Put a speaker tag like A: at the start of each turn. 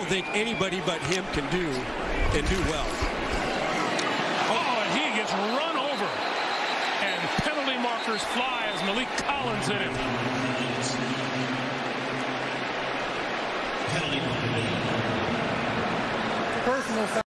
A: don't think anybody but him can do well.
B: Oh, and he gets run over. And penalty markers fly as Malik Collins hit him.
C: Personal foul.